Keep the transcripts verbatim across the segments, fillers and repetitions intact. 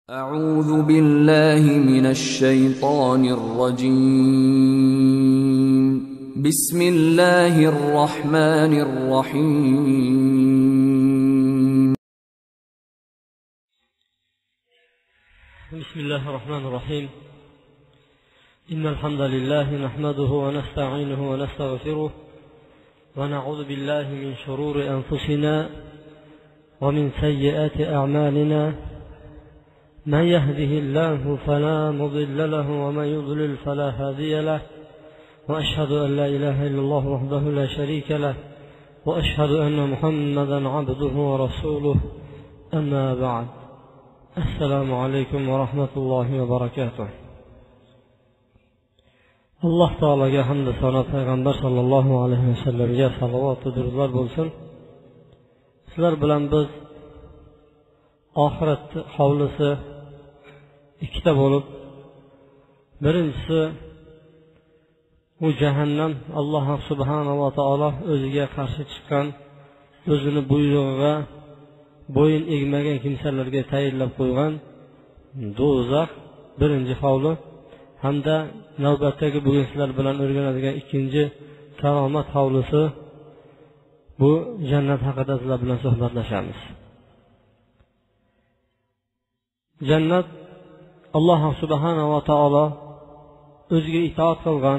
أعوذ بالله من الشيطان الرجيم. بسم الله الرحمن الرحيم. بسم الله الرحمن الرحيم. إن الحمد لله نحمده ونستعينه ونستغفره ونعوذ بالله من شرور أنفسنا ومن سيئات أعمالنا. من يهده الله فلا مضل له ومن يضلل فلا هادي له، وأشهد أن لا إله إلا الله وحده لا شريك له، وأشهد أن محمدا عبده ورسوله. أما بعد، السلام عليكم ورحمة الله وبركاته. alloh taologa hamd sano, payg'ambar sollallohu alayhi vasallamga salovat va durudlar bo'lsin. Sizlar bilan biz oxirat hovlisi ikkita bo'lib, birinchisi u jahannam, Alloh subhanahu va taolo o'ziga qarshi chiqqan, o'zini buyrug'iga bo'yin egmagan kimsalarga tayinlab qo'ygan do'zax birinchi hovli, hamda navbatdagi bugun sizlar bilan o'rganadigan ikkinchi karomat hovlisi, bu jannat haqida sizlar bilan suhbatlashamiz. Jannat Alloh subhanahu va taolo o'ziga itoat qilgan,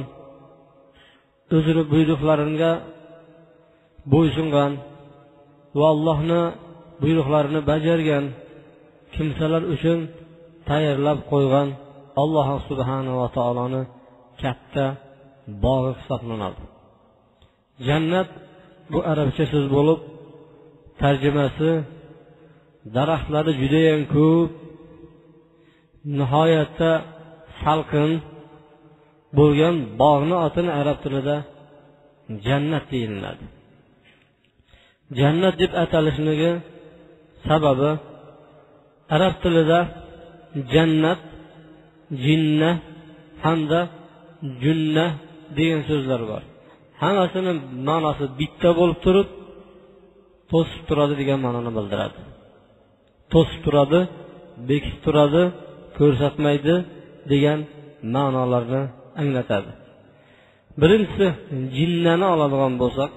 o'zini buyruqlariga bo'ysungan va Allohning buyruqlarini bajargan kimsalar uchun tayyorlab qo'ygan Alloh subhanahu va taoloning katta bog'i hisoblanadi. Jannat bu arabcha so'z bo'lib, tarjimasi daraxtlari juda ham ko'p, nihoyatda salqin bo'lgan bog'ni otini arab tilida jannat deyiladi. Jannat deb atalishligiga sababi, arab tilida jannat, jinna hamda junna degan so'zlar bor. Hammasining ma'nosi bitta bo'lib turib, to'sib turadi degan ma'noni bildiradi. To'sib turadi, bekitib turadi, ko'rsatmaydi degan ma'nolarni anglatadi. Birinchisi jinnani oladigan bo'lsak,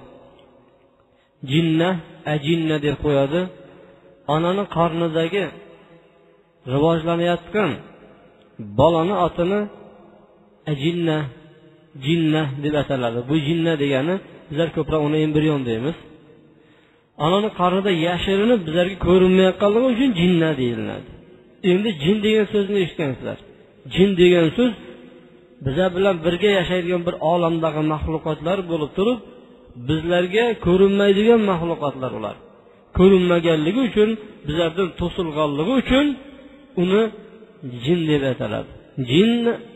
jinna ajinna deb qo'yadi. Onaning qornidagi rivojlanayotgan bolani otini ajinna, jinna deb ataladi. Bu jinna degani bizlar ko'proq uni embrion deymiz. Onaning qornida yashirinib bizlarga ko'rinmayotganligi uchun jinna deyiladi. Endi jin degan so'zni eshitgansizlar. Jin degan so'z bizlar bilan birga yashaydigan bir olamdagi mahluqotlar bo'lib turib, bizlarga ko'rinmaydigan mahluqotlar ular. Ko'rinmaganligi uchun, bizlardan to'silganligi uchun uni jin deb ataladi. Jin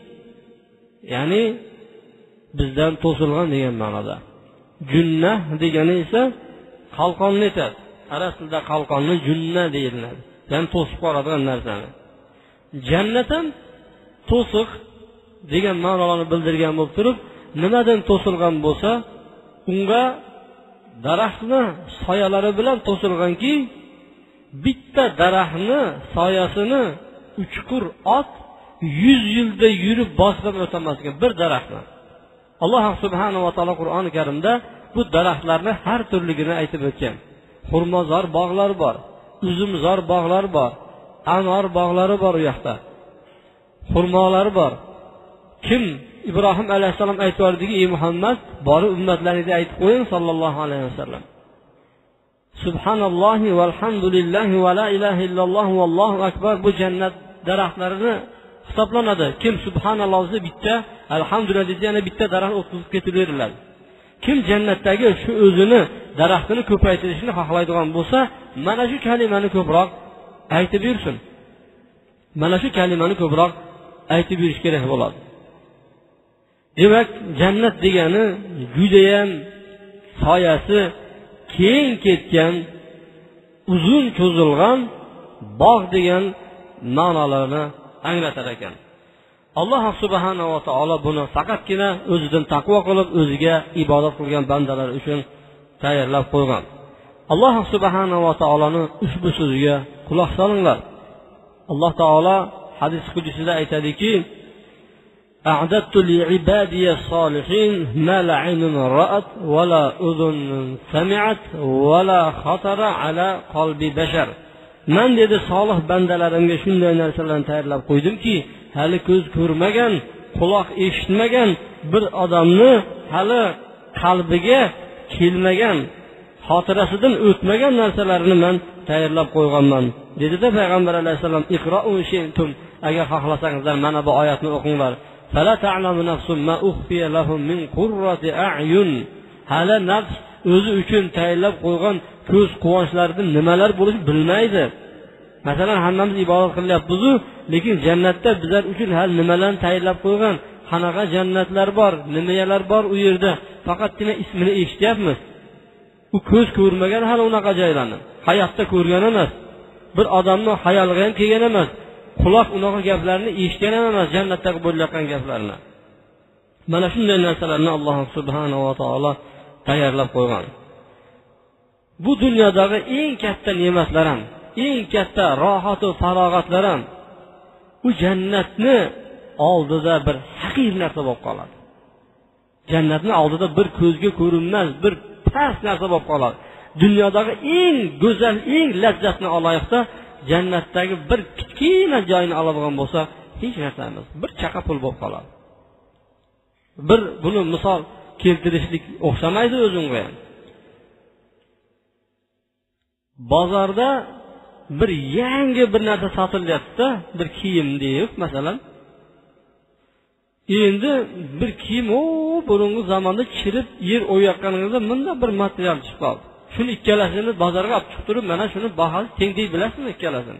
ya'ni bizdan to'silgan degan ma'noda. Junna degani esa qalqonni aytadi. Arab tilida qalqonni junna deyiladi. Ya'ni to'sib qoladigan narsani. Jannat ham to'siq degan ma'nolarni bildirgan bo'lib turib, nimadan to'silgan bo'lsa, unga daraxtni soyalari bilan to'silganki, bitta daraxtni soyasini uchqur ot yuz yilda yurib bosib o'tamas ekan bir daraxtni. Alloh subhanahu va taolo Qur'oni Karimda bu daraxtlarni har turligini aytib o'tgan. Xurmozor bog'lar bor, uzumzor bog'lar bor, anor bog'lari bor, u yoqda xurmolar bor. Kim Ibrohim alayhissalom aytibdiki, ey Muhammad, bori ummatlaringga aytib qo'ying sallallohu alayhi vasallam. Subhanallohi valhamdulillahi va la ilaha illalloh vallohu akbar, bu jannat daraxtlarini hisoblanadi. Kim subhanallohni bitta, alhamdulillah desa yana bitta daraxt o'tkazib ketaveriladi. Kim jannatdagi shu o'zini daraxtini ko'paytirishni xohlaydigan bo'lsa, mana shu kalimani ko'proq aytib yursin. Mana shu kalimani ko'proq aytib yurish kerak bo'ladi. Demak, jannat degani juda ham soyasi keng ketgan, uzun cho'zilgan bog' degan ma'nolarni anglatar ekan. Alloh subhanahu va taolo buni faqatgina o'zidan taqvo qilib, o'ziga ibodat qilgan bandalar uchun tayyorlab qo'ygan. Alloh subhanahu va taoloning ushbu so'ziga quloq solinglar. alloh taolo hadis qudusida aytadiki, a'dattu li'ibadiy solihin ma la 'aynun ra'at va la udhun sami'at va la khatara ala qalbi bashar. Men dedi solih bandalarimga shunday narsalarni tayyorlab qo'ydimki, hali ko'z ko'rmagan, quloq eshitmagan bir odamni hali qalbiga kelmagan, xotirasidan o'tmagan narsalarni men tayyorlab qo'yganman. Dedi-da payg'ambar alayhisalom, iqro'u shaytum, agar xohlasangizlar mana bu oyatni o'qinglar. Fala ta'lamu nafsun ma ukhfiya lahum min qurrati a'yun. Hali nafs o'zi uchun tayyorlab qo'ygan ko'z quvonchlarida nimalar bo'lishi bilmaydi. Masalan, hammamiz ibodat qilyapmiz-ku, lekin jannatda bizlar uchun hali nimalarni tayyorlab qo'ygan, qanaqa jannatlar bor, nimalar bor u yerda, faqatgina ismini eshityapmiz. U ko'z ko'rmagan hali unaqa joylarni. Hayotda ko'rgan emas. Bir odamning xayoliga ham kelgan emas. Quloq unaqa gaplarni eshitgan emas, jannatdagi bo'layotgan gaplarni. Mana shunday narsalarni Alloh subhanahu va taolo tayyorlab qo'ygan. Bu dunyodagi eng katta ne'matlar ham, eng katta rohat va farog'atlar ham u jannatni oldida bir haqir narsa bo'lib qoladi. Jannatni oldida bir ko'zga ko'rinmas, bir past narsa bo'lib qoladi. Dunyodagi eng go'zal, eng lazzatni olayotda jannatdagi bir kichkina joyni oladigan bo'lsa, hech narsa emas, bir chaqa pul bo'lib qoladi. Bir buni misol keltirishlik o'xshamaydi o'zingga ham. Bozorda bir yangi bir narsa sotilyapti-da, bir kiyim deyib, masalan. Endi bir kiyim o burungi zamonda chirib yer o'yayotganingizda bunda bir material chiqib qoldi. Shuni ikkalasini bozorga olib chiqib turib, mana shuni bahasi teng deb bilasizmi ikkalasini?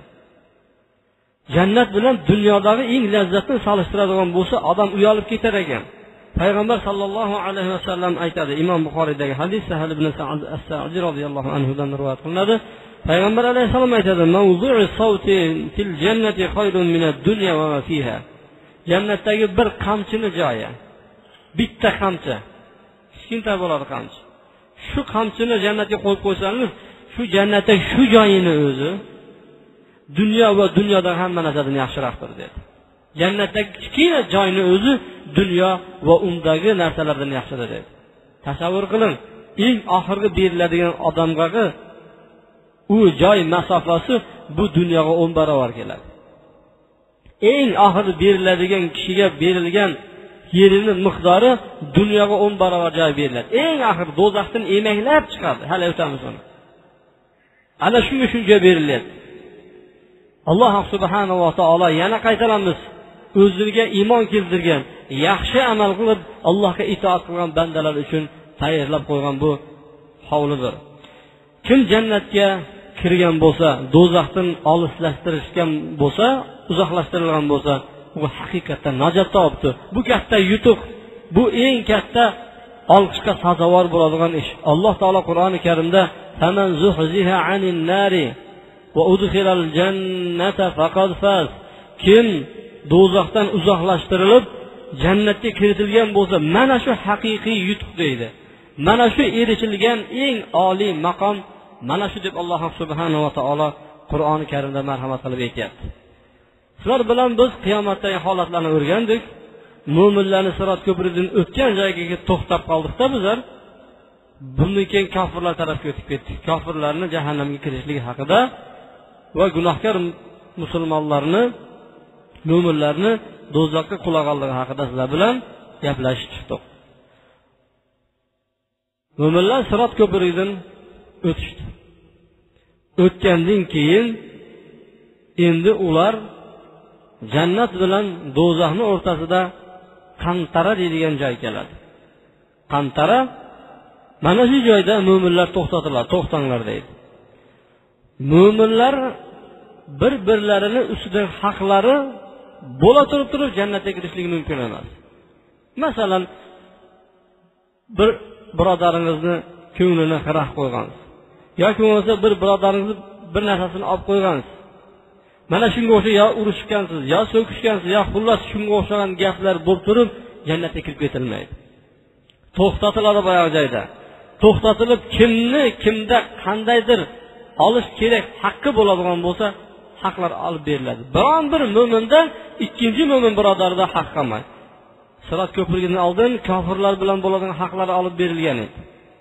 Jannat bilan dunyodagi eng lazzatni solishtiradigan bo'lsa, odam uyalib ketar ekan. Payg'ambar sallallohu alayhi vasallam aytadi, Imom Buxoriydagi hadis, Sahal ibn Sa'd as-Sa'di radhiyallohu anhu dan rivoyat qilinadi. Payg'ambar alayhisalom aytadi, "Mawdu'u sawti fil jannati khayrun min ad-dunya wa ma fiha." Jannatdagi bir qamchini joyi, bitta qamchi, kichkina bo'ladi qamchi. Shu qamchini jannatga qo'yib qo'ysangiz, shu jannatdagi shu joyini o'zi dunyo va dunyodan hamma narsadan yaxshiroqdir dedi. Jannatdagi kichkina joyni o'zi dunyo va undagi narsalardan yaxshidir dedi. Tasavvur qiling, eng oxirgi beriladigan odamga u joy masofasi bu dunyoga o'n barobar keladi. Eng oxirgi beriladigan kishiga berilgan yerining miqdori dunyoga o'n barobar joy beriladi. Eng oxir do'zaxdan emaklab chiqadi. Hali o'tamiz uni. Ana shunga shuncha beriladi. Alloh subhanahu va taolo yana qaytaramiz. O'ziga iymon keltirgan, yaxshi amal qilib Allohga itoat qilgan bandalar uchun tayyorlab qo'ygan bu hovlidir. Kim jannatga kirgan bo'lsa, do'zaxdan olislashtirishgan bo'lsa, uzoqlashtirilgan bo'lsa, u haqiqatdan najot topdi. Bu katta yutuq, bu eng katta olqishga sazovor bo'ladigan ish. Alloh taolo Qur'oni Karimda "Faman zuhziha 'anil nari va udkhilal jannata faqad faz." Kim do'zaxdan uzoqlashtirilib jannatga kiritilgan bo'lsa, mana shu haqiqiy yutuq deydi. Mana shu erishilgan eng oliy maqom mana shu deb Alloh subhanahu va taolo Qur'oni Karimda marhamat qilib aytayapti. Sizlar bilan biz qiyomatdagi holatlarni o'rgandik. Mo'minlarni Sirot ko'prigidan o'tgan joyga to'xtab qoldik-da bizlar. Bundan keyin kofirlar tarafga o'tib ketdik. Kofirlarning jahannamga kirishligi haqida va gunohkor musulmonlarni, mo'minlarni do'zaxga qulag'anligi haqida sizlar bilan gaplashib chiqdik. Mo'minlar Sirot ko'prigidan o'tishdi. O'tgandan keyin endi ular jannat bilan do'zaxning o'rtasida qantara deydigan joy keladi. Qantara mana shu joyda mo'minlar to'xtatiladi, to'xtanglar deydi. Mo'minlar bir-birlarini ustidagi haqlari bo'la turib turib jannatga kirishligi mumkin emas. Masalan, bir birodaringizni ko'nglini xira qo'ygansiz yoki bo'lmasa bir birodaringizni bir narsasini olib qo'ygansiz. Mana shunga o'xshagan yo urushgansiz, yo so'kishgansiz, yo xullas shunga o'xshagan gaplar bo'lib turib jannatga kirib ketilmaydi. To'xtatiladi boyagi joyda. To'xtatilib kimni kimda qandaydir olish kerak haqqi bo'ladigan bo'lsa, haqlar olib beriladi. Biron bir mo'minda ikkinchi mo'min birodarida haq qolmaydi. Sirot ko'prigidan oldin kofirlar bilan bo'ladigan haqlar olib berilgan edi.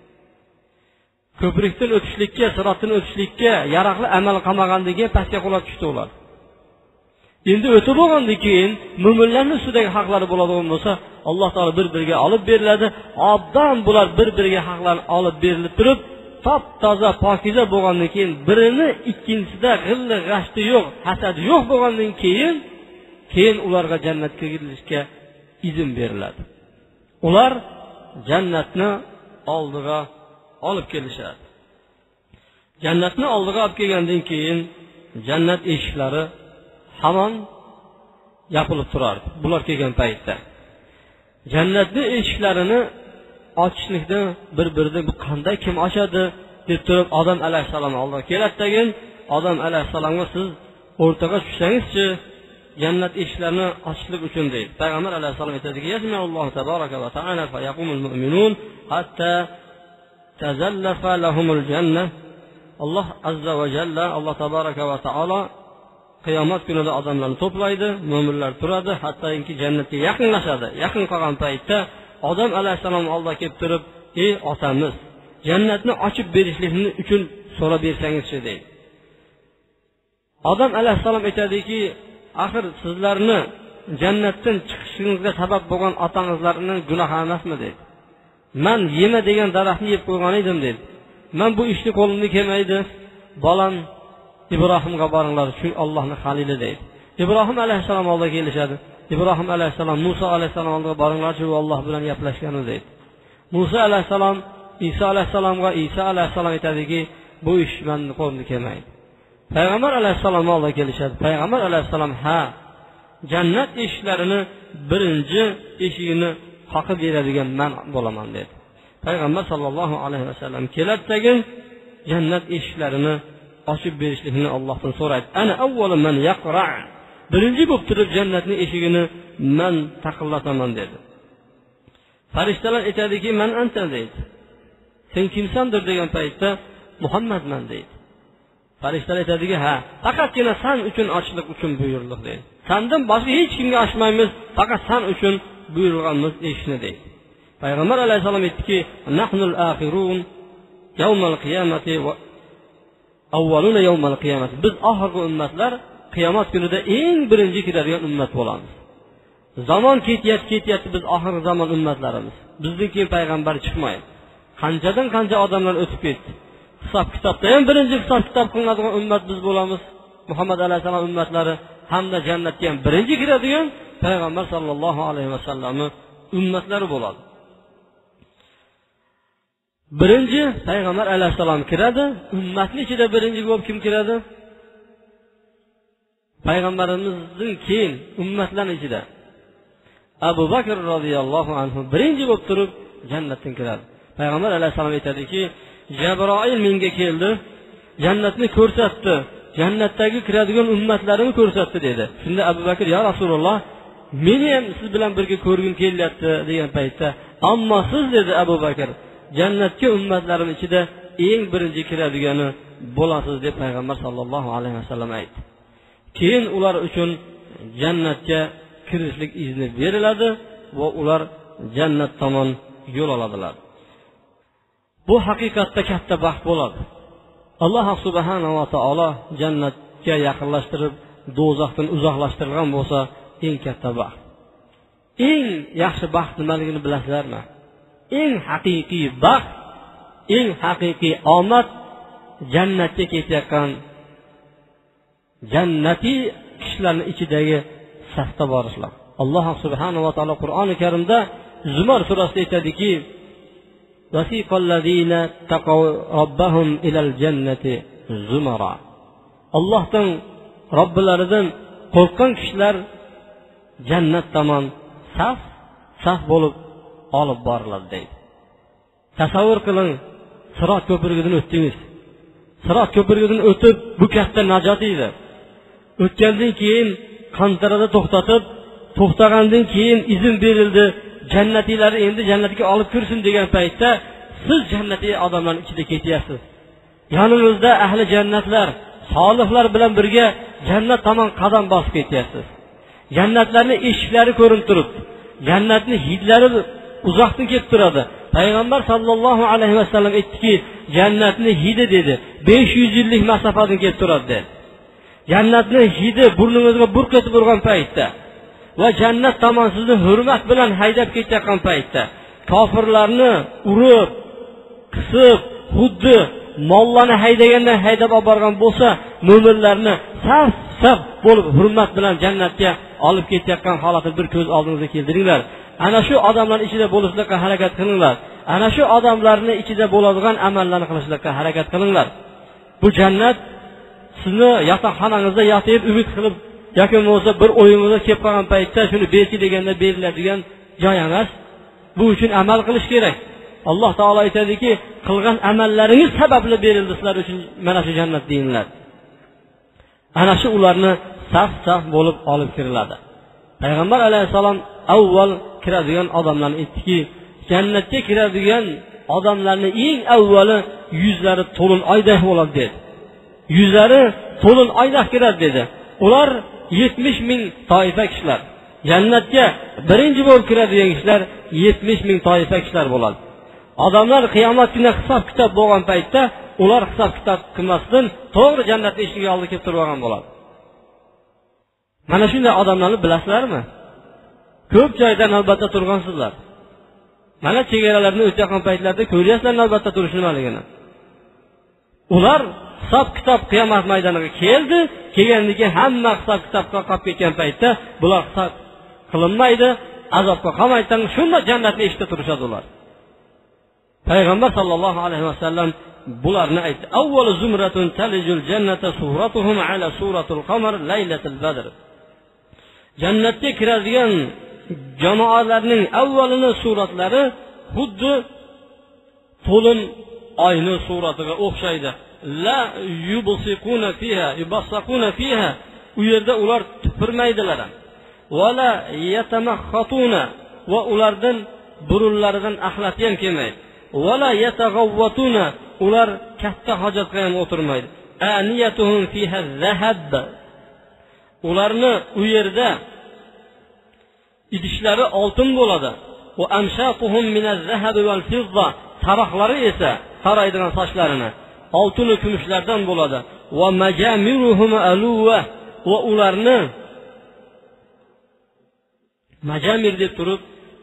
Ko'prikdan o'tishlikka, sirotdan o'tishlikka yaroqli amal qilmagandan keyin pastga qulab tushdi ular. Endi o'tib bo'lgandan keyin mo'minlarning ustidagi haqlari bo'ladigan bo'lsa, Alloh taolo bir-biriga olib beriladi. Obdan bular bir-biriga haqlarni olib berilib turib, top toza pokiza bo'lgandan keyin birini ikkinchisida g'illi g'ashti yo'q, hasad yo'q bo'lgandan keyin keyin ularga jannatga kirilishga izn beriladi. Ular jannatni oldiga olib kelishadi. Jannatni oldiga olib kelgandan keyin jannat eshiklari hamon yopilib turardi. Bular kelgan paytda jannatning eshiklarini ochishlikda bir-biridan bu qanday kim ochadi deb turib Odam alayhisalom oldiga keladigan. Odam alayhisalomga siz o'rtaga tushsangizchi jannat eshiklarini ochishlik uchun deydi. Payg'ambar alayhisalom aytadiki: "Yasma'ullohu tabaraka va ta'ala fa yaqumul mu'minun hatta tazallafa lahumul jannah." Alloh azza va jalla, Alloh tabaraka va taolo qiyomat kunida odamlarni to'playdi, mo'minlar turadi, hattoki jannatga yaqinlashadi. Yaqin qolgan paytda Odam alayhisalom oldiga kelib turib: "Ey otamiz, jannatni ochib berishlikni uchun so'rab bersangizchi" deydi. Odam alayhisalom aytadiki: "Axir sizlarni jannatdan chiqishingizga sabab bo'lgan otangizlarning gunohi emasmi?" deydi. "Men yema degan daraxtni yeb qo'ygan edim" deydi. "Men bu ishni qo'limdan kelmaydi. Bolam Ibrohimga boringlar, shu Allohning xalili" deydi. Ibrohim alayhisalom oldiga kelishadi. Ibrohim alayhisalom Musa alayhisalom oldiga boringlar, shu Alloh bilan gaplashgan deydi. Musa alayhisalom Isa alayhisalomga, Isa alayhisalom aytadiki: "Bu ish menning qo'limdan kelmaydi." Payg'ambar alayhisalom oldiga kelishadi. Payg'ambar alayhisalom: "Ha, jannat eshiklarini birinchi eshigini qoqib beradigan men bo'laman" dedi. Payg'ambar sallallohu alayhi vasallam keladi, jannat eshiklarini ochib berishlikni Allohdan so'raydi. "Ana avvalu man yaqra." Birinchi bo'lib turib jannatning eshigini men taqillataman dedi. Farishtalar aytadiki: "Man anta" deydi. "Sen kimsandir?" degan paytda "Muhammadman" deydi. Farishtalar aytadiki: "Ha, faqatgina sen uchun ochlik uchun buyurlik" deydi. "Sendan boshqa hech kimga ochmaymiz, faqat sen uchun buyurganmiz eshikni" deydi. Payg'ambar alayhisalom aytdiki: "Nahnul axirun yawmal qiyamati va avvaluna yawmal qiyamati." Biz oxirgi ummatlar qiyomat kunida eng birinchi kiradigan ummat bo'lamiz. Zamon ketyapti, ketyapti, biz oxirgi zamon ummatlarimiz. Bizdan keyin payg'ambar chiqmaydi. Qanchadan qancha odamlar o'tib ketdi. Hisob kitobda ham birinchi hisob kitob qilinadigan ummat biz bo'lamiz. Muhammad alayhisalom ummatlari hamda jannatga ham birinchi kiradigan payg'ambar sallallohu alayhi vasallamning ummatlari bo'ladi. Birinchi payg'ambar alayhisalom kiradi. Ummatning ichida birinchi bo'lib kim kiradi? Payg'ambarimizdan keyin ummatlarning ichida Abu Bakr radhiyallohu anhu birinchi bo'lib turib jannatdan kiradi. Payg'ambar alayhisalom aytadiki: "Jabroil menga keldi, jannatni ko'rsatdi, jannatdagi kiradigan ummatlarimni ko'rsatdi" dedi. Shunda Abu Bakr: "Ya Rasululloh, meni ham siz bilan birga ko'rgim kelyapti" degan paytda, "Ammo siz" dedi Abu Bakr, "jannatga ummatlarim ichida eng birinchi kiradigani bo'lasiz" deb payg'ambar sallallohu alayhi vasallam aytdi. Keyin ular uchun jannatga kirishlik izni beriladi va ular jannat tomon yo'l oladilar. Bu haqiqatda katta baxt bo'ladi. Alloh subhanahu va taolo jannatga yaqinlashtirib, do'zaxdan uzoqlashtirgan bo'lsa, eng katta baxt. Eng yaxshi baxt nimaligini bilasizlarmi? Eng haqiqiy baxt, eng haqiqiy omad jannatga ketayotgan jannatiy kishilarning ichidagi safda borishlar. Alloh subhanahu va taolo Qur'oni Karimda Zumar surasida aytadiki: "Wasiqal ladina taqaw robbahum ilal jannati zumara." Allohdan, Robbilaridan qo'rqqan kishilar jannat tomon saf saf bo'lib olib boriladi deydi. Tasavvur qiling, Sirot ko'prigidan o'tdingiz. Sirot ko'prigidan o'tib bu katta najot edi. O'tgandan keyin qantarada to'xtatib, to'xtagandan keyin izn berildi, jannatiylar endi jannatga olib kirsin degan paytda siz jannatiy odamlarning ichida ketyapsiz. Yoningizda ahli jannatlar, solihlar bilan birga jannat tomon qadam bosib ketyapsiz. Jannatlarning eshiklari ko'rinib turibdi. Jannatning hidlari uzoqdan kelib turadi. Payg'ambar sallallohu alayhi vasallam aytdiki, jannatning hidi dedi, besh yuz yillik masofadan kelib turadi dedi. Jannatning hidi burningizga burqatib urgan paytda va jannat tomon sizni hurmat bilan haydab ketayotgan paytda kofirlarni urib, qisib, xuddi mollarni haydagandan haydab olib borgan bo'lsa, mo'minlarni saf-saf bo'lib hurmat bilan jannatga olib ketayotgan holatni bir ko'z oldingizga keltiringlar. Ana shu odamlar ichida bo'lishlikka harakat qilinglar. Ana shu odamlarning ichida bo'ladigan amallarni qilishlikka harakat qilinglar. Bu jannat sizni yotoqxonangizda yotib umid qilib yoki bo'lmasa bir o'yingizga kelib qolgan paytda shuni berki deganda beriladigan joy emas. Bu uchun amal qilish kerak. Alloh taolo aytadiki, qilgan amallaringiz sababli berildi sizlar uchun mana shu jannat deyinlar. Ana shu ularni saf-saf bo'lib olib kiriladi. Payg'ambar alayhisalom avval kiradigan odamlarni aytdiki, jannatga kiradigan odamlarning eng avvali yuzlari to'lin oyday bo'ladi dedi. Yuzlari to'lin oyday kiradi dedi. Ular yetmish ming toifa kishilar. Jannatga birinchi bo'lib kiradigan kishilar yetmish ming toifa kishilar bo'ladi. Odamlar qiyomat kunida hisob kitob bo'lgan paytda ular hisob kitob qilmasdan to'g'ri jannatning eshigiga oldi kelib turib olgan bo'ladi. Mana shunday odamlarni bilasizlarmi? Ko'p joyda navbatda turgansizlar. Mana chegaralarni o'tayotgan paytlarda ko'ryapsizlar navbatda turish nimaligini. Ular hisob kitob qiyomat maydoniga keldi, kelgandan keyin hamma hisob kitobga qolib ketgan paytda bular hisob qilinmaydi, azobga qolmaydi, shunda jannatning eshigida turishadi ular. Payg'ambar sallallohu alayhi vasallam bularni aytdi. Avvalu zumratun talijul jannata suratuhum ala suratul qamar laylatul badr. Jannatga kiradigan jamoalarning avvalini suratlari xuddi to'lin oyning suratiga o'xshaydi. La yubsiquna fiha, yubassaquna fiha. U yerda ular tupurmaydilar. Va la yatamakhatuna va ulardan burunlaridan axlati ham kelmaydi. Va la yataghawwatuna ular katta hojatga ham o'tirmaydi. Aniyatuhum fiha zahab. Ularni u yerda idishlari oltin bo'ladi. Va amshatuhum min az-zahab wal fidda. Taroqlari esa taraydigan sochlarini oltin va kumushlardan bo'ladi. Va majamiruhum aluwa. Va ularni majamir deb turib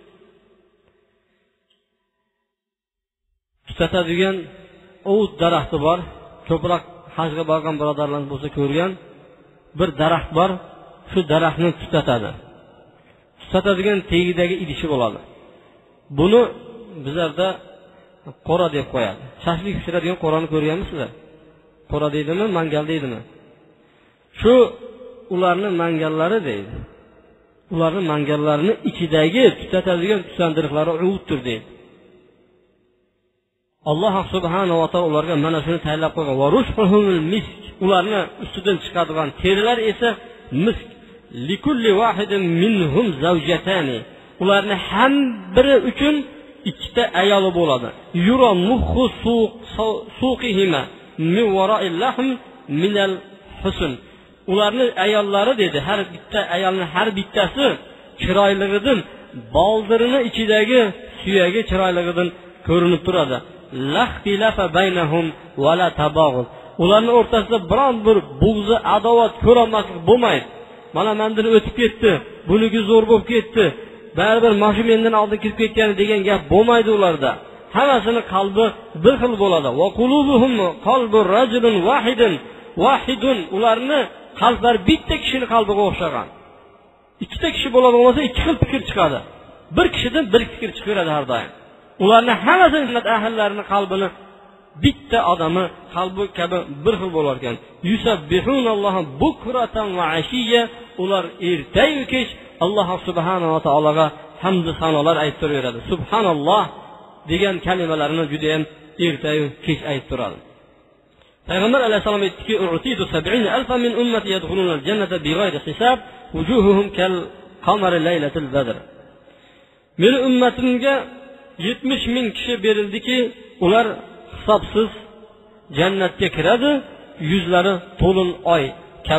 tutatadigan o't daraxti bor. Ko'proq hajga borgan birodarlarimiz bo'lsa ko'rgan bir daraxt bor. Shu daraxtni tutatadi. Tutatadigan tegidagi idishi bo'ladi. Buni bizlarda qora deb qo'yadi. Shashlik pishiradigan qorani ko'rganmisizlar? Qora deydimi, mangal deydimi? Shu ularning mangallari deydi. Ularning mangallarini ichidagi tutatadigan tusandirliqlari o'tdir deydi. Alloh subhanahu va taolo ularga mana shuni tayinlab qo'ygan. Va rushhumul misk. Ularning ustidan chiqadigan terilar esa misk. Likulli wahidin minhum zawjatani. Ularni ham biri uchun ikkita ayoli bo'ladi. Yura muhu suqihima min wara'il lahm min al husn. Ularning ayollari dedi, har bitta ayolning har bittasi chiroyligidan, boldirini ichidagi suyagi chiroyligidan ko'rinib turadi. Laxtilafa baynahum va la tabaghul. Ularning o'rtasida biron bir bug'zi, adovat, ko'rolmaslik bo'lmaydi. Mana mendan o'tib ketdi, buniki zo'r bo'lib ketdi. Baribir mashum mendan oldin kirib ketgan degan gap bo'lmaydi ularda. Hammasining qalbi bir xil bo'ladi. Va qulubuhum qalbur rajulun wahidun wahidun. Ularni qalblar bitta kishining qalbiga o'xshagan. Ikkita kishi bo'ladi bo'lmasa ikki xil fikr chiqadi. Bir kishidan bir fikr chiqaradi har doim. Ularning hammasi jannat ahllarining qalbini bitta odami qalbi kabi bir xil bo'lar ekan. Yusabbihunalloha bukratan va ashiya. Ular ertayu kech Alloh subhanahu va taologa hamd va sanolar aytib turaveradi. Subhanalloh degan kalimalarni juda ham ertayu kech aytib turadi. Payg'ambar alayhisalom aytdiki, "U'tidu sab'ina alfan min ummati yadkhuluna al-jannata bighayri hisab, wujuhuhum kal qamari laylatil badr." Men ummatimga yetmish ming kishi berildiki, ular hisobsiz jannatga kiradi, yuzlari to'lin oy kabi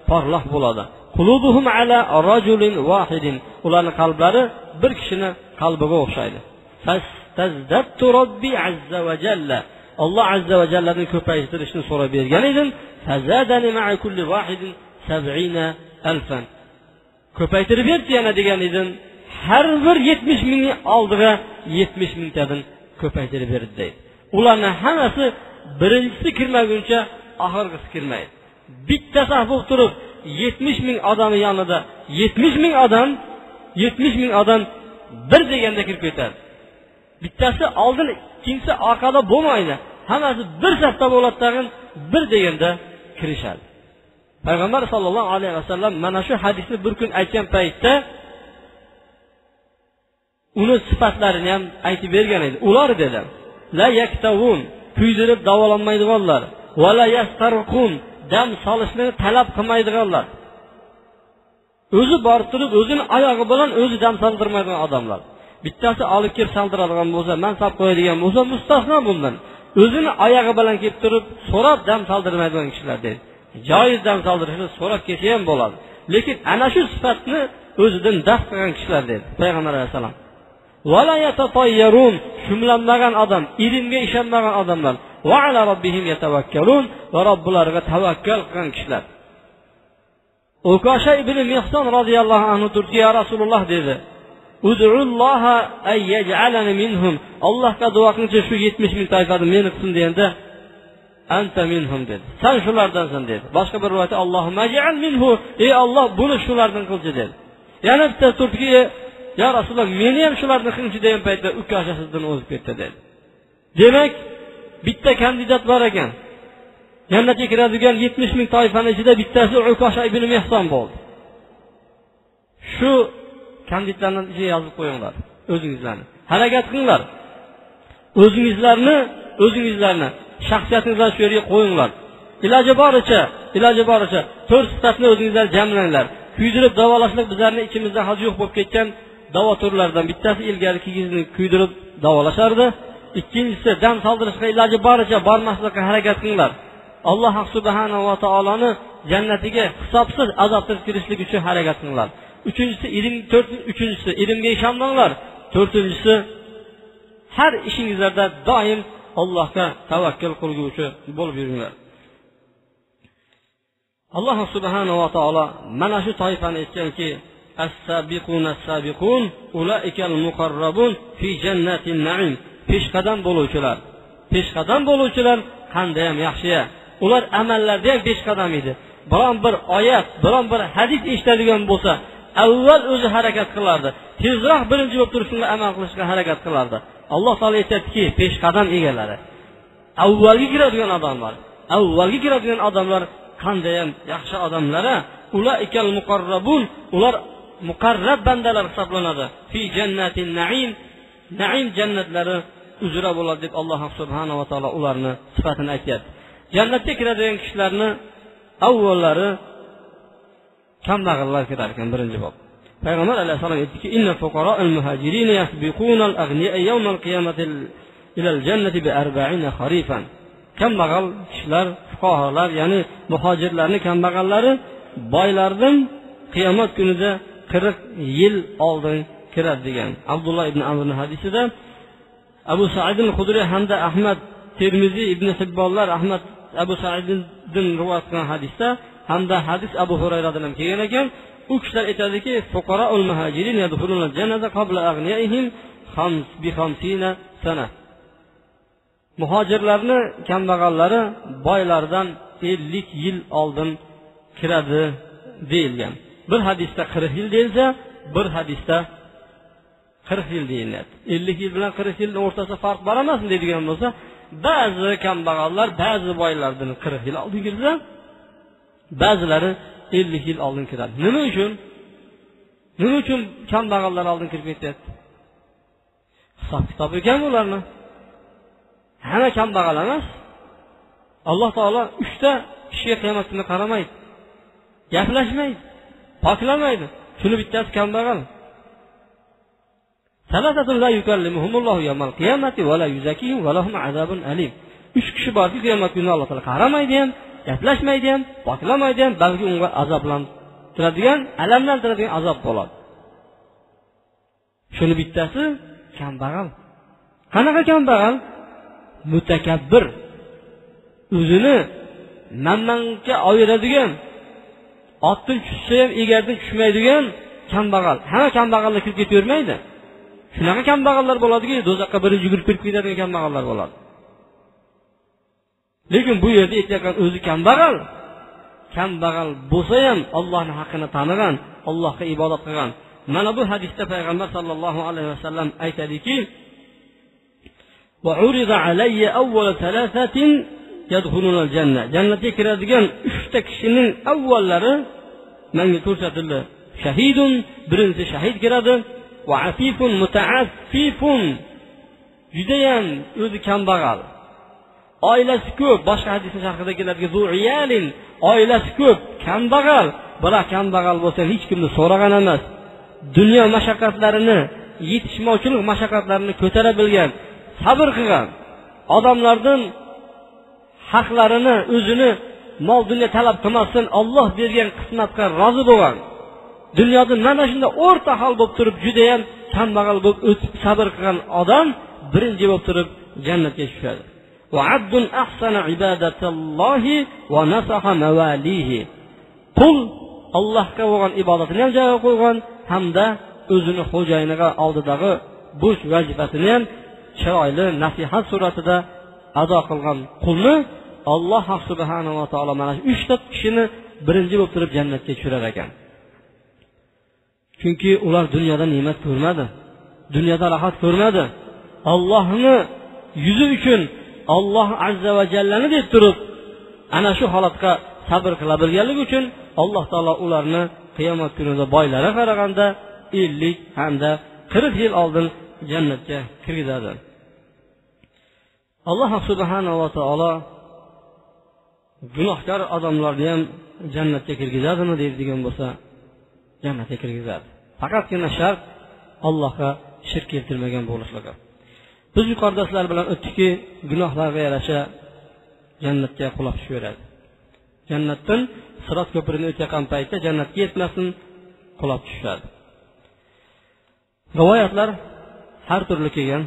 porloq bo'ladi. Qulubuhum ala rajulin wahidin. Ularning qalblari bir kishini qalbiga o'xshaydi. Fastazdadtu robbi azza va jalla. Alloh azza va jalladan ko'paytirishni so'rab bergan edim. Fazadani ma'a kulli wahidin sab'ina alfan. Ko'paytirib berdi yana degan edim. Har bir yetmish mingning oldiga yetmish mingtadan ko'paytirib berdi deydi. Ularning hammasi birinchisi kirmaguncha oxirgisi kirmaydi. Bittasi bo'lib turib yetmish ming odam yonida yetmish ming odam yetmish ming odam bir deganda kirib ketadi. Bittasi oldin, ikkinchisi orqada bo'lmaydi. Hammasi bir safda bo'ladi tag'in bir deganda kirishadi. Payg'ambar sollallohu alayhi vasallam mana shu hadisni bir kun aytgan paytda uni sifatlarini ham aytib bergan edi. Ular dedi: "La yaktavun", kuydirib davolanmaydiganlar, "Va la yastarqun", dam solishni talab qilmaydiganlar. O'zi borib turib, o'zini oyog'i bilan o'zi dam soldirmaydigan odamlar. Bittasi olib kelib soldiradigan bo'lsa, men solib qo'yadigan bo'lsa, mustasno bundan. O'zini oyog'i bilan kelib turib, so'rab dam soldirmaydigan kishilar deydi. Joiz dam soldirishni so'rab kelsa ham bo'ladi. Lekin ana shu sifatni o'zidan daf qilgan kishilar deydi Payg'ambar alayhisalom. Wala yatatayyarun, shumlanmagan odam, ilmga ishonmagan odamlar. Va ala robbihim yatavakkalun, va robbilariga tavakkal qilgan kishilar. Ukasha ibn Mihson radhiyallohu anhu turki ya Rasululloh dedi: "Ud'ulloha ay yaj'alani minhum." Allohga duo qilingchi shu yetmish ming toifani meni qilsin deganda, "Anta minhum" dedi. Sen shulardansan dedi. Boshqa bir rivoyatda Allohumma ij'al minhu, ey Alloh buni shulardan qilchi dedi. Yana bitta turki ya Rasululloh meni ham shulardan qilchi degan paytda ukashasidan o'zib ketdi dedi. Demak, bitta kandidat bor ekan. Jannatga kiradigan yetmish ming toifaning ichida bittasi Ukasha ibn Mihson bo'ldi. Shu kandidatlarning ichiga yozib qo'yinglar o'zingizlarni. Harakat qilinglar. O'zingizlarni, o'zingizlarni shaxsiyatingizlarni shu yerga qo'yinglar. Iloji boricha, iloji boricha to'rt sifatni o'zingizlar jamlanglar. Kuydirib davolashlik bizlarning ichimizda hali yo'q bo'lib ketgan davo turlaridan bittasi ilgari kigizni kuydirib davolashardi. Ikkinchisi dam soldirishga iloji boricha bormaslikka harakat qilinglar. Alloh subhanahu va taoloni jannatiga hisobsiz azobsiz kirishlik uchun harakat qilinglar. Uchinchisi ilm, to'rt, uchinchisi ilmga ishonmanglar. To'rtinchisi har ishingizlarda doim Allohga tavakkul qilguvchi bo'lib yuringlar. Alloh subhanahu va taolo mana shu toifani aytganki, as-sabiquna as-sabiqun ulaikal muqarrabun fi jannatin na'im. Peshqadam bo'luvchilar. Peshqadam bo'luvchilar qanday ham yaxshi-ya. Ular amallarda ham peshqadam edi. Biron bir oyat, biron bir hadis eshitadigan bo'lsa, avval o'zi harakat qilardi. Tezroq birinchi bo'lib turishga amal qilishga harakat qilardi. Alloh taolo aytadiki, peshqadam egalari, avvalgi kiradigan odamlar, avvalgi kiradigan odamlar qanday ham yaxshi odamlar, ulaikal muqarrabun, ular muqarrab bandalar hisoblanadi. Fi jannatin na'im, na'im jannatlari uzra bo'ladi deb Alloh subhanahu va taolo ularni sifatini aytadi. Jannatga kiradigan kishilarni avvallari kambag'allar kirar ekan birinchi bob. Payg'ambar alayhisalom aytdiki, inna fuqara'al muhajirin yasbiqunal aghniya yawmal qiyamati ilal jannati bi arba'ina kharifan. Kambag'al kishilar, fuqarolar, ya'ni muhojirlarning kambag'allari boylardan qiyomat kunida qirq yil oldin kiradi degan. Abdulloh ibn Amrning hadisida Abu Sa'id al-Khudri hamda Ahmad, Termiziy, Ibn Hibbonlar, Ahmad Abu Sa'iddan rivoyat qilgan hadisda hamda hadis Abu Hurayradan kelgan ekan. U kishilar aytadiki, fuqaroul muhajirin yadkhuluna jannata qabla aghniyaihim khams bi khamsina sana. Muhojirlarni kambag'allari boylardan ellik yil oldin kiradi deyilgan. Bir hadisda qirq yil deyilsa, bir hadisda qirq yil deyiladi. ellik yil bilan qirq yilning o'rtasida farq bor emasmi deydigan bo'lsa, ba'zi kambag'allar ba'zi boylardan qirq yil oldin kirsa, ba'zilari ellik yil oldin kiradi. Nima uchun? Nima uchun kambag'allar oldin kirib ketadi? Hisob kitob ekan ularni. Hamma kambag'al emas. Alloh taolo uchta kishiga qiyomat kunida qaramaydi. Gaplashmaydi, poklamaydi. Shuni bittasi kambag'al. Salasatun la yukallimuhumullohu yawmal qiyamati va la yuzakkihim va lahum azabun alim. Uch kishi borki qiyomat kunida Alloh taolo qaramaydi ham, gaplashmaydi ham, poklamaydi ham, balki unga azoblantiradigan, alamlantiradigan azob bo'ladi. Shuni bittasi kambag'al. Qanaqa kambag'al? Mutakabbir. O'zini manmanga ayiradigan, otdan tushsa ham egardan tushmaydigan kambag'al. Hamma kambag'allar kirib ketavermaydi. Shunaqa kambag'allar bo'ladiki, do'zaxga birinchi yugurib kirib ketadigan kambag'allar bo'ladi. Lekin bu yerda aytayotgan o'zi kambag'al. Kambag'al bo'lsa ham Allohning haqqini tanigan, Allohga ibodat qilgan. Mana bu hadisda payg'ambar sallallohu alayhi vasallam aytadiki: "Va urida alayya awwal thalathatin yadkhuluna al-janna." Jannatga kiradigan uchta kishining avvallari menga ko'rsatildi. Shahidun, birinchi shahid kiradi, va afifun mutaaffifun. Judayam o'zi kambag'al. Oilasi ko'p, boshqa hadisning sharhida keladigan zu'iyalin, oilasi ko'p, kambag'al. Biroq kambag'al bo'lsa hech kimni so'ragan emas. Dunyo mashaqqatlarini, yetishmovchilik mashaqqatlarini ko'tara bilgan, sabr qilgan, odamlardan haqlarini o'zini mol dunyo talab qilmasdan Alloh bergan qismatga rozi bo'lgan. Dunyoda mana shunda o'rta hol bo'lib turib, juda ham kambag'al bo'lib o'tib sabr qilgan odam birinchi bo'lib turib jannatga tushadi. Va abdun ahsana ibadatallohi va nasaha mawalihi. Qul Allohga bo'lgan ibodatini ham joyiga qo'ygan hamda o'zini xo'jayiniga oldidagi bo'sh vazifasini ham chiroyli nasihat suratida ado qilgan qulni Alloh subhanahu va taolo mana shu uchta kishini birinchi bo'lib turib jannatga tushirar ekan. Chunki ular dunyoda ne'mat ko'rmadi, dunyoda rohat ko'rmadi. Allohni yuzi uchun Alloh azza va jallani deb turib, ana shu holatga sabr qila bilganligi uchun Alloh taolo ularni qiyomat kunida boylariga qaraganda ellik hamda qirq yil oldin jannatga kirgizadi. Alloh subhanahu va taolo gunohkor odamlarni ham jannatga kirgizadimi deydigan bo'lsa, jannatga kirgizadi. Faqatgina shart Allohga shirk keltirmagan bo'lishligi. Biz yuqorida sizlar bilan o'tdikki, gunohlarga yarasha jannatga qulab tushaveradi. Jannatdan Sirat ko'pirini o'tayotgan paytda jannatga yetmasin, qulab tushadi. Rivoyatlar har turli kelgan.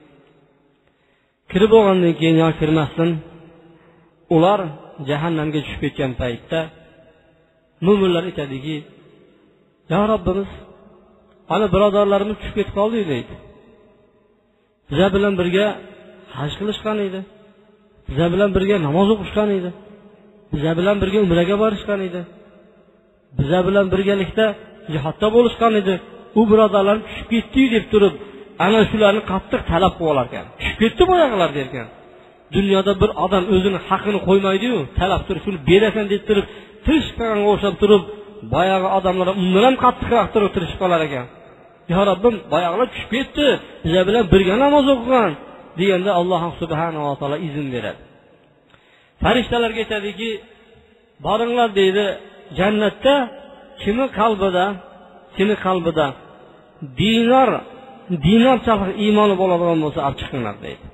Kirib bo'lgandan keyin yo kirmasdan ular jahannamga tushib ketgan paytda mu'minlar aytadiki: "Ya Robbimiz, ana birodarlarimiz tushib ketib qoldi" deydi. Bizlar bilan birga haj qilishgan edi. Bizlar bilan birga namoz o'qishgan edi. Bizlar bilan birga umraga borishgan edi. Bizlar bilan birgalikda jihodda bo'lishgan edi. U birodarlar tushib ketdi deb turib, ana shularni qattiq talab qilib olar ekan. Tushib ketdi boyag'ilar derkan. Dunyoda bir odam o'zini haqqini qo'ymaydi-yu, talab turib shuni berasan deb turib, tirishqanga o'xshab turib, boyag'i odamlar undan ham qattiqroq turib tirishib qolar ekan. "Ya Robbim, boyag'ilar tushib ketdi, bizlar bilan birga namoz o'qigan" deganda Alloh subhanahu va taolo izn beradi. Farishtalarga aytadiki: "Boringlar" deydi, "jannatda kimi qalbida, kimi qalbida dinar, dinorchalik iymoni bo'ladigan bo'lsa, olib chiqinglar" deydi.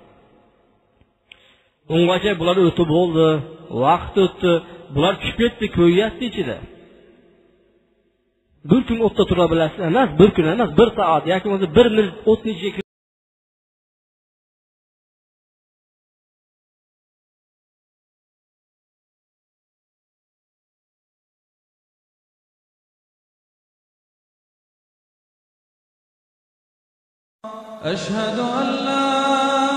Ungacha bular o'tib bo'ldi, vaqt o'tdi, bular tushib ketdi, ko'yyapti ichida. Bir kun o'tda tura bilasiz emas, bir kun emas, bir soat yoki bo'lmasa bir minut o'tni ichiga أشهد أن لا